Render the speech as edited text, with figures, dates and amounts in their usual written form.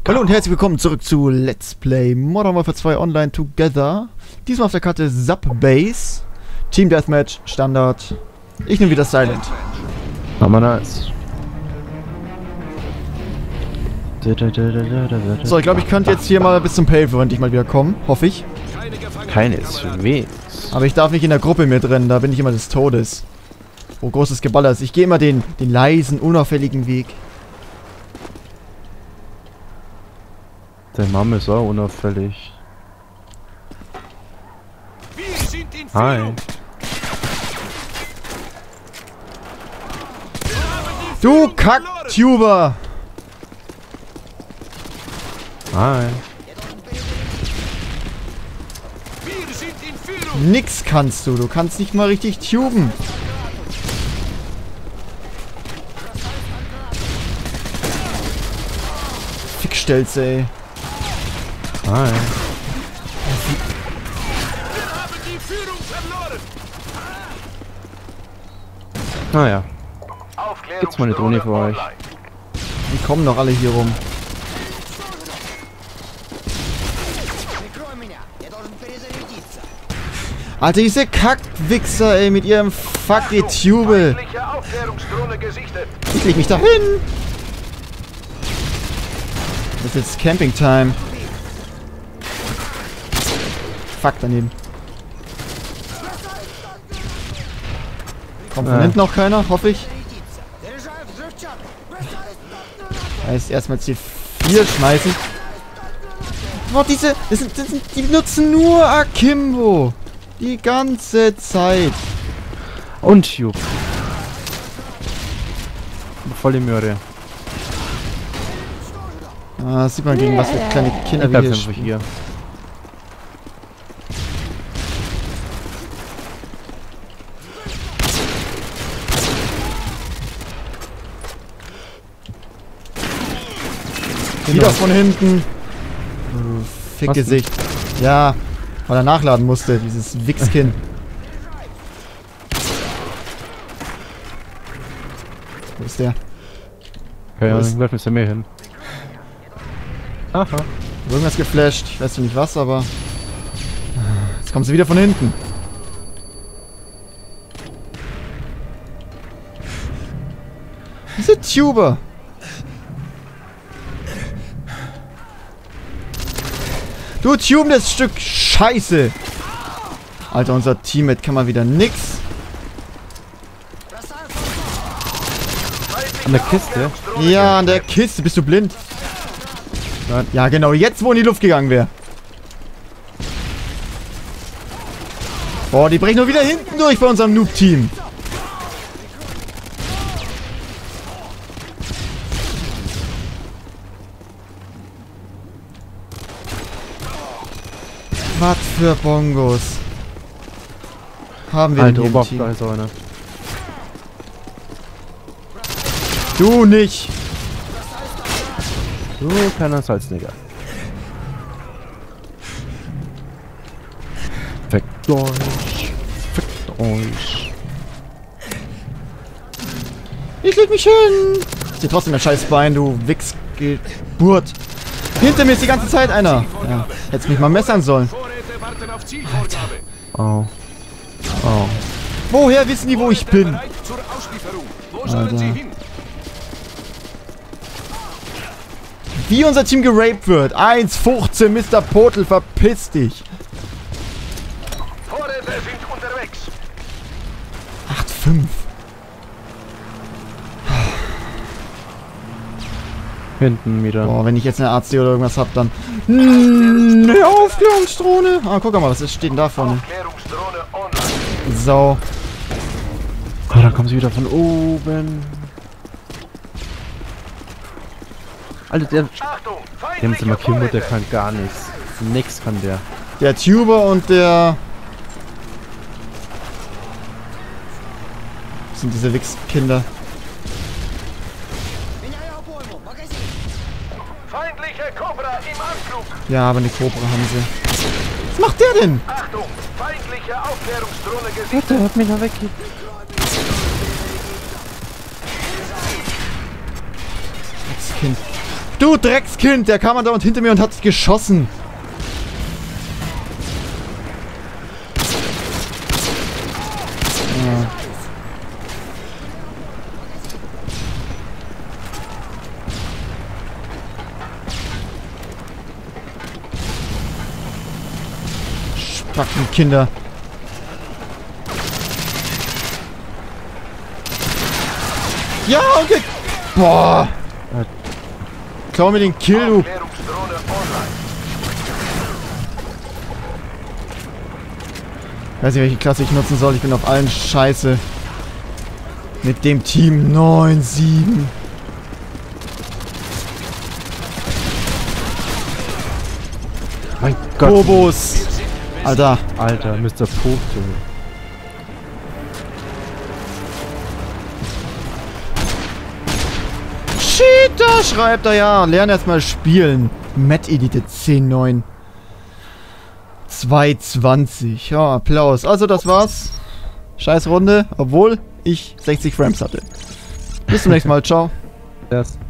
Hallo und herzlich willkommen zurück zu Let's Play Modern Warfare 2 Online Together. Diesmal auf der Karte Subbase. Team Deathmatch, Standard. Ich nehme wieder Silent. Aber nice. So, ich glaube, ich könnte jetzt hier mal bis zum Pavement endlich mal wieder kommen. Hoffe ich. Keineswegs. Aber ich darf nicht in der Gruppe mitrennen, da bin ich immer des Todes. Oh, großes Geballer ist. Ich gehe immer den leisen, unauffälligen Weg. Der Mama ist auch unauffällig. Hi. Du Kacktuber! Hi. Nix kannst du kannst nicht mal richtig tuben. Fickstelze, ey. Hi. Naja. Gibt's mal eine Drohne für euch? Die kommen doch alle hier rum. Alter, diese Kackwichser, ey, mit ihrem Fuck-Getubel. Ich leg mich da hin. Das ist jetzt Camping-Time. Fuck, daneben. Kommt von hinten noch keiner, hoffe ich. Heißt erstmal C4 schmeißen. Boah, die nutzen nur Akimbo. Die ganze Zeit. Und Tube. Voll die Möhre. Ah, sieht man gegen was für kleine Kinder wie hier spielen. Hier. Wieder von hinten. Fickgesicht. Ja, weil er nachladen musste, dieses Wichskind. Wo ist der? Ja, dann läuft es ja mehr hin. Aha. Irgendwas geflasht. Ich weiß nicht was, aber... Jetzt kommt sie wieder von hinten. Diese Tuber. Du tubendes Stück Scheiße. Alter, unser Teammate kann mal wieder nix. An der Kiste? Ja, an der Kiste. Bist du blind? Ja, genau. Jetzt, wo in die Luft gegangen wäre. Boah, die brechen nur wieder hinten durch bei unserem Noob-Team. Was für Bongos. Haben wir Alter, denn hier im Team? Oberfläche ist so eine. Du nicht. Du kleiner Salznigger. Fickt euch. Fickt euch. Ich leg mich hin. Ich seh trotzdem ein scheiß Bein, du Wichsgeburt. Hinter mir ist die ganze Zeit einer. Ja, hättest mich mal messern sollen. Alter. Oh. Oh. Woher wissen die, wo ich bin? Alter. Wie unser Team geraped wird. 1,15, Mr. Portal, verpiss dich. 8,5. Hinten wieder. Boah, wenn ich jetzt eine AC oder irgendwas hab, dann... Eine Aufklärungsdrohne. Ah, guck mal, was ist, steht denn da vorne? So. Oh, dann kommen sie wieder von oben. Alter, der haben sie mal Kimbo, der kann gar nichts. Nix kann der. Der Tuber und der... Das sind diese Wichskinder. Ja, aber eine Cobra haben sie. Was macht der denn? Achtung, feindliche Aufklärungsdrohne gesichtet. Der hat mich noch weg. Das Kind. Du Dreckskind, der kam andauernd hinter mir und hat geschossen. Ja. Spackenkinder. Ja, okay. Boah. Klau mir den Kill, du. Aufklärungsdrohne online. Weiß nicht, welche Klasse ich nutzen soll. Ich bin auf allen scheiße. Mit dem Team 9-7. Mein Gott. Bobos. Alter. Alter, Mr. Popo. Cheater, schreibt er ja. Lern erstmal spielen. Matt-Edite 10.9. 2.20. Ja, Applaus. Also, das war's. Scheiß Runde, obwohl ich 60 Frames hatte. Bis zum nächsten Mal. Ciao. Das.